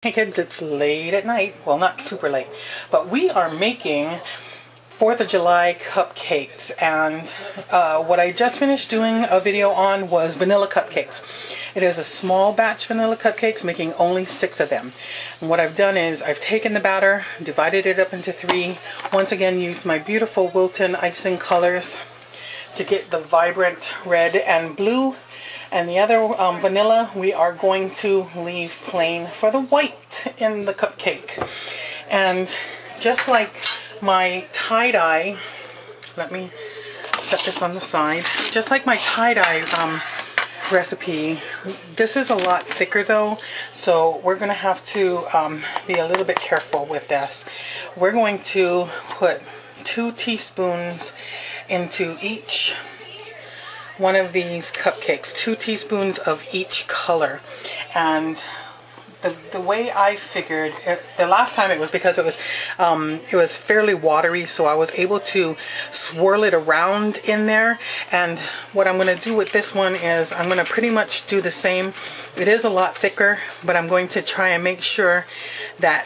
Hey kids, it's late at night. Well, not super late, but we are making 4th of July cupcakes, and what I just finished doing a video on was vanilla cupcakes. It is a small batch vanilla cupcakes, making only 6 of them. And what I've done is I've taken the batter, divided it up into 3, once again used my beautiful Wilton icing colors to get the vibrant red and blue. And the other vanilla we are going to leave plain for the white in the cupcake. And just like my tie-dye, let me set this on the side. Just like my tie-dye recipe, this is a lot thicker though, so we're going to have to be a little bit careful with this. We're going to put 2 teaspoons into each one of these cupcakes, 2 teaspoons of each color. And the way I figured it, the last time it was because it was fairly watery, so I was able to swirl it around in there. And what I'm going to do with this one is I'm going to pretty much do the same. It is a lot thicker, but I'm going to try and make sure that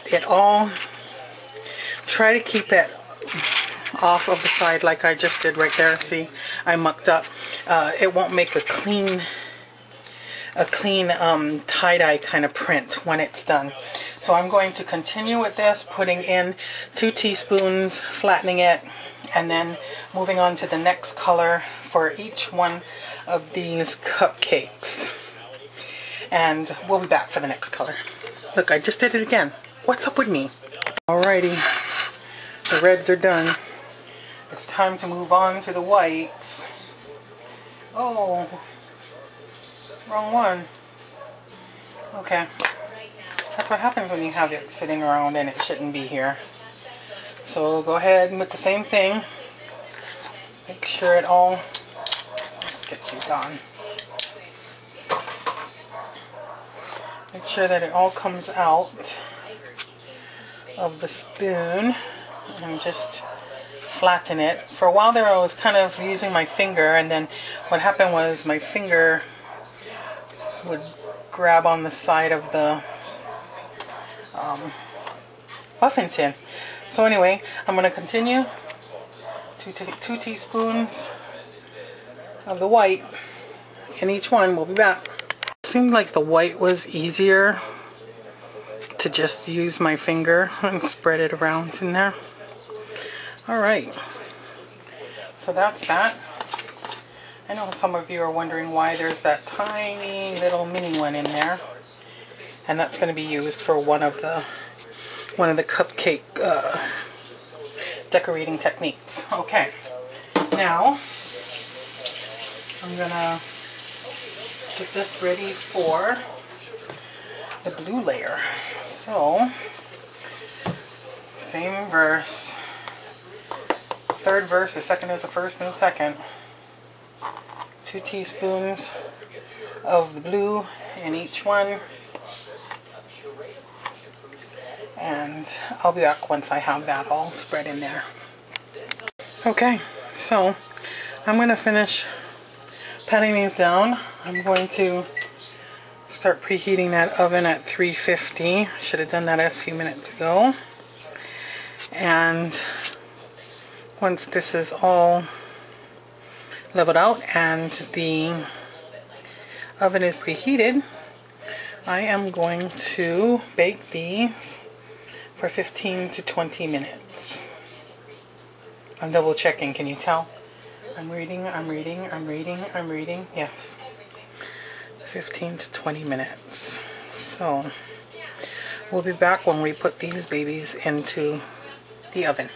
try to keep it off of the side like I just did right there. See, I mucked up. It won't make a clean tie-dye kind of print when it's done. So I'm going to continue with this, putting in 2 teaspoons, flattening it, and then moving on to the next color for each one of these cupcakes. And we'll be back for the next color. Look, I just did it again. What's up with me? Alrighty, the reds are done. It's time to move on to the whites. Oh, wrong one. Okay, that's what happens when you have it sitting around and it shouldn't be here. So go ahead and with the same thing. Make sure it all, let's get you gone. Make sure that it all comes out of the spoon and just flatten it. For a while there I was kind of using my finger, and then what happened was my finger would grab on the side of the muffin tin. So anyway, I'm going to continue. 2 teaspoons of the white in each one. We'll be back. It seemed like the white was easier to just use my finger and spread it around in there. Alright, so that's that. I know some of you are wondering why there's that tiny little mini one in there, and that's going to be used for one of the cupcake decorating techniques. Okay, now I'm gonna get this ready for the blue layer. So same verse. Third verse, the second is the first and the second. 2 teaspoons of the blue in each one. And I'll be back once I have that all spread in there. Okay, so I'm going to finish patting these down. I'm going to start preheating that oven at 350. Should have done that a few minutes ago. And once this is all leveled out and the oven is preheated, I am going to bake these for 15 to 20 minutes. I'm double checking, can you tell? I'm reading. Yes. 15 to 20 minutes. So we'll be back when we put these babies into the oven.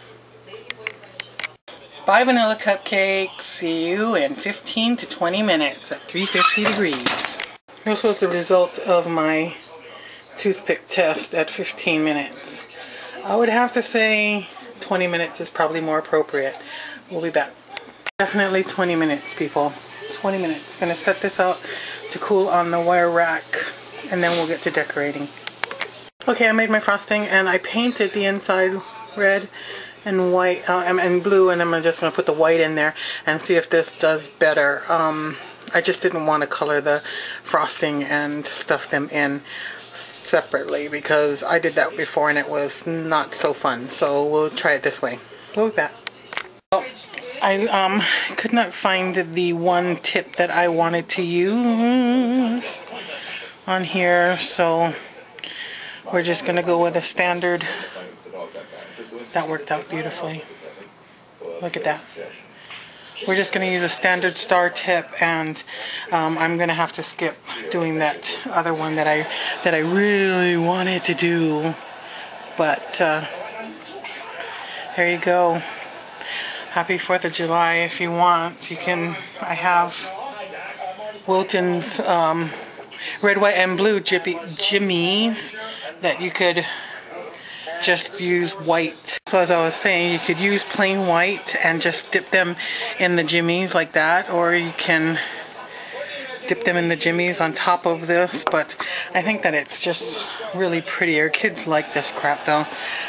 Bye vanilla cupcakes. See you in 15 to 20 minutes at 350 degrees. This was the result of my toothpick test at 15 minutes. I would have to say 20 minutes is probably more appropriate. We'll be back. Definitely 20 minutes, people. 20 minutes. Gonna set this out to cool on the wire rack, and then we'll get to decorating. Okay, I made my frosting and I painted the inside red and white and blue, and I'm just going to put the white in there and see if this does better. I just didn't want to color the frosting and stuff them in. separately because I did that before and it was not so fun. So we'll try it this way. We'll be back. Well, I could not find the one tip that I wanted to use on here, so we're just gonna go with a standard. That worked out beautifully. Look at that. We're just going to use a standard star tip, and I'm going to have to skip doing that other one that I really wanted to do. But there you go. Happy 4th of July. If you want, you can. I have Wilton's red, white, and blue jimmies that you could just use white. So as I was saying, you could use plain white and just dip them in the jimmies like that, or you can dip them in the jimmies on top of this, but I think that it's just really prettier. Kids like this crap though.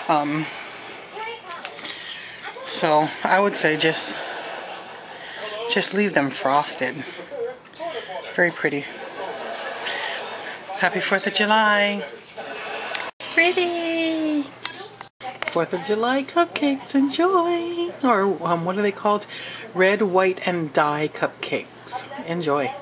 So I would say just leave them frosted. Very pretty. Happy 4th of July. Pretty. 4th of July cupcakes, enjoy! Or what are they called? Red, white, and dye cupcakes. Enjoy.